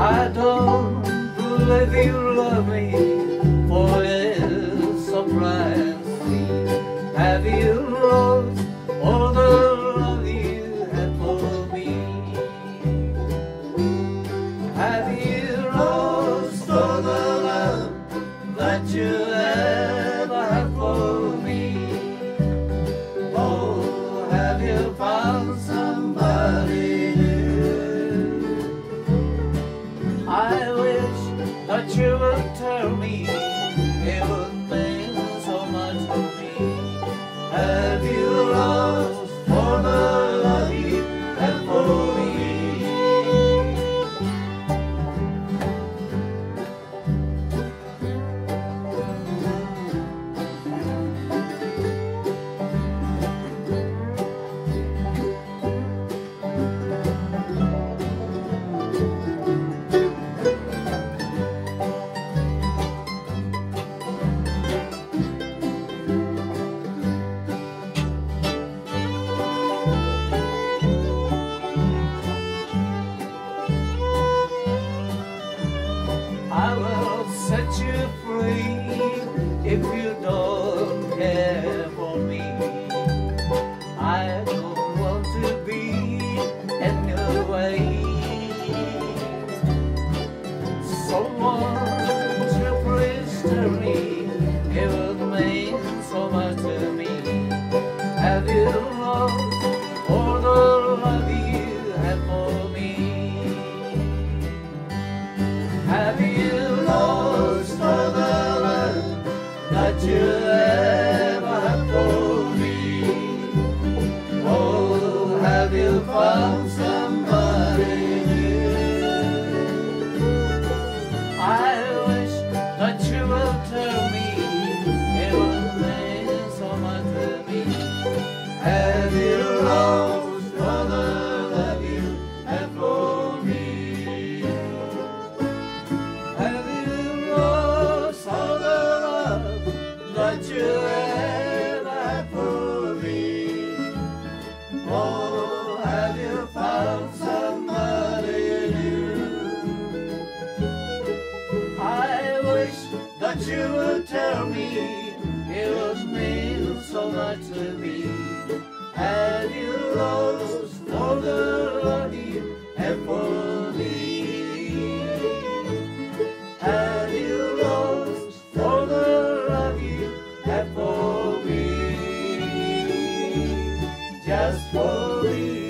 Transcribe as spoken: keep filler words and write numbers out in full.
I don't believe you love me, for it's surprising. Have you lost all the love you had for me? Have you lost all the love that you ever had for me? Oh, have you found somebody new? I wish that you would tell me, it would mean so much to me. Have you lost all the love you had for me? I will set you free if you don't care for me. I don't want to be in your way. Someone to please tell me, it would mean so much to me. Have you lost all the love you had for me? Have you lost all the love that you ever had for me? Oh, have you found somebody new? I wish that you would tell me, it would mean so much to me. Have you lost all the love you had for me? Have you lost all the love that you ever had for me? Oh, have you found somebody new? I wish that you would tell me, it would mean so much to me. Have you lost all the love you had for me? Have you lost all the love you had for me? Just for me.